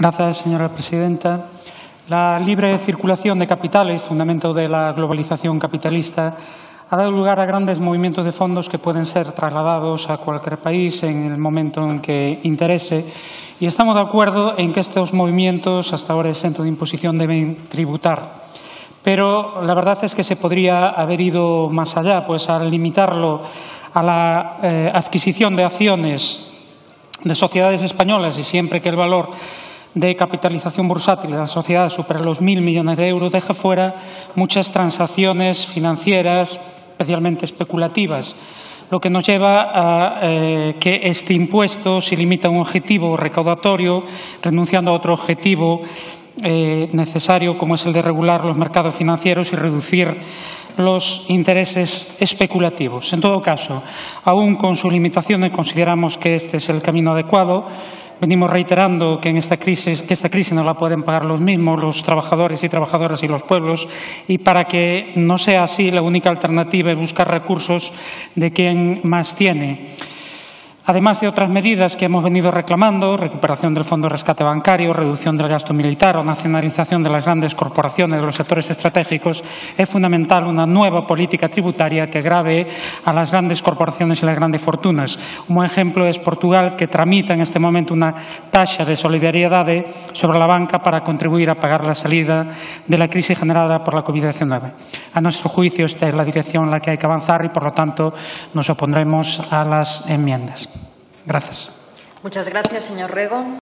Gracias, señora presidenta. La libre circulación de capitales, fundamento de la globalización capitalista, ha dado lugar a grandes movimientos de fondos que pueden ser trasladados a cualquier país en el momento en que interese. Y estamos de acuerdo en que estos movimientos, hasta ahora exentos de imposición, deben tributar. Pero la verdad es que se podría haber ido más allá, pues al limitarlo a la adquisición de acciones de sociedades españolas y siempre que el valor de capitalización bursátil de la sociedad supera los 1.000 millones de euros, deja fuera muchas transacciones financieras, especialmente especulativas, lo que nos lleva a que este impuesto se limita a un objetivo recaudatorio, renunciando a otro objetivo necesario, como es el de regular los mercados financieros y reducir los intereses especulativos. En todo caso, aún con sus limitaciones, consideramos que este es el camino adecuado. Venimos reiterando que esta crisis no la pueden pagar los mismos, los trabajadores y trabajadoras y los pueblos, y para que no sea así, la única alternativa es buscar recursos de quien más tiene. Además de otras medidas que hemos venido reclamando, recuperación del Fondo de Rescate Bancario, reducción del gasto militar o nacionalización de las grandes corporaciones de los sectores estratégicos, es fundamental una nueva política tributaria que grave a las grandes corporaciones y las grandes fortunas. Un buen ejemplo es Portugal, que tramita en este momento una taxa de solidaridad sobre la banca para contribuir a pagar la salida de la crisis generada por la COVID-19. A nuestro juicio, esta es la dirección en la que hay que avanzar y, por lo tanto, nos opondremos a las enmiendas. Gracias. Muchas gracias, señor Rego.